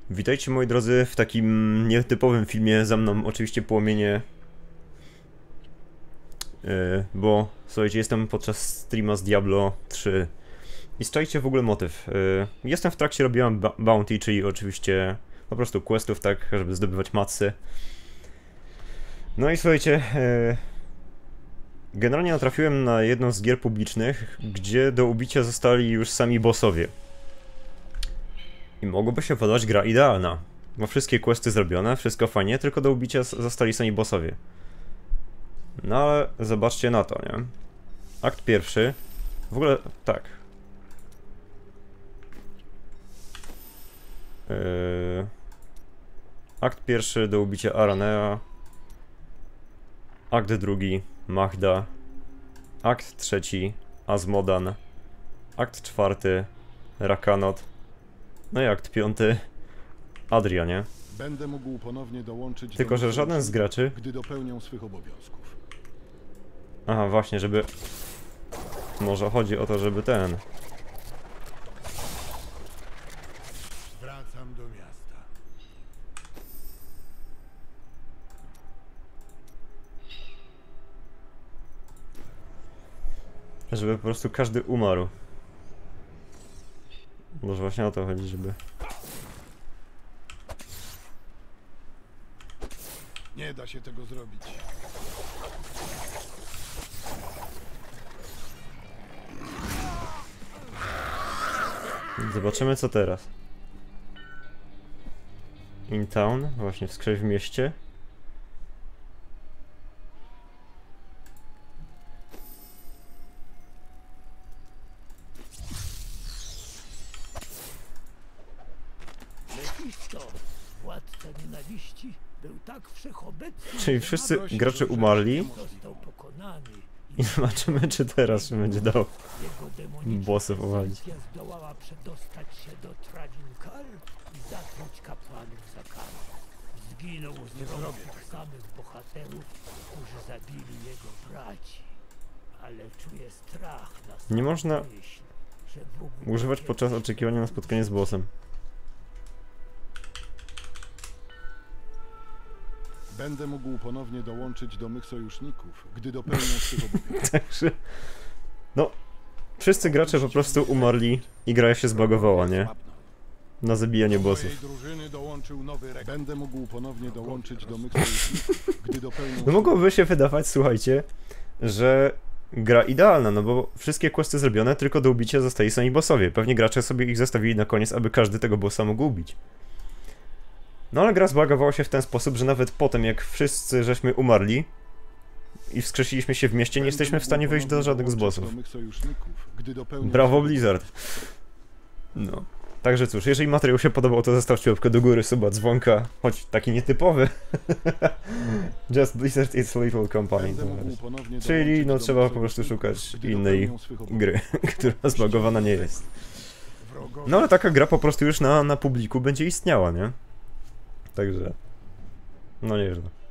Witajcie moi drodzy w takim nietypowym filmie, za mną oczywiście płomienie. Bo słuchajcie, jestem podczas streama z Diablo 3 i czajcie w ogóle motyw. Jestem w trakcie robienia bounty, czyli oczywiście po prostu questów, tak, żeby zdobywać matsy. No i słuchajcie, generalnie natrafiłem na jedną z gier publicznych, gdzie do ubicia zostali już sami bossowie. I mogłoby się podać gra idealna, bo wszystkie questy zrobione, wszystko fajnie, tylko do ubicia zostali sami bossowie. No ale zobaczcie na to, nie? Akt pierwszy, w ogóle tak. Akt pierwszy do ubicia Aranea. Akt drugi Mahda. Akt trzeci Azmodan. Akt czwarty Rakanot. No i akt piąty Adria, nie? Będę mógł ponownie dołączyć tylko, że żaden z graczy... gdy dopełnią swych obowiązków. Aha, właśnie, żeby... Może chodzi o to, żeby ten... Wracam do miasta. Żeby po prostu każdy umarł. Może właśnie o to chodzi, żeby... Nie da się tego zrobić. Zobaczymy co teraz. In town, właśnie wskrzeć w mieście. Mefisto, władca nienawiści, był tak wszechobecny, Czyli że wszyscy nawet gracze umarli został pokonany i zobaczymy czy teraz się będzie dało jego demoniczna bossów uwalić. esencja zdołała przedostać się do Travinkal i zatruć kapłanów za karę. Zginął z rąk tych samych bohaterów, którzy zabili jego braci. Ale czuje strach na Nie można myśl, że mógł używać podczas oczekiwania na spotkanie z bossem. Będę mógł ponownie dołączyć do mych sojuszników, gdy dopełnią swych obowiązków. Także... No... Wszyscy gracze po prostu umarli i gra się zbagowała, nie? Na zabijanie Do mojej bossów. drużyny dołączył nowy rekord. Będę mógł ponownie dołączyć do mych sojuszników, gdy dopełnią No mogłoby się wydawać, słuchajcie, że gra idealna, no bo wszystkie questy zrobione, tylko do ubicia zostali sami bossowie. Pewnie gracze sobie ich zostawili na koniec, aby każdy tego bossa mógł ubić. No ale gra zbagowała się w ten sposób, że nawet potem jak wszyscy żeśmy umarli i wskrzesiliśmy się w mieście, nie jesteśmy w stanie wyjść do żadnego z bossów. Brawo Blizzard. No. Także cóż, jeżeli materiał się podobał, to zostawcie łapkę do góry, suba, dzwonka, choć taki nietypowy. Just Blizzard is a little company. Czyli no trzeba po prostu szukać innej gry, która zbagowana nie jest. No ale taka gra po prostu już na publiku będzie istniała, nie? Także... No nieźle.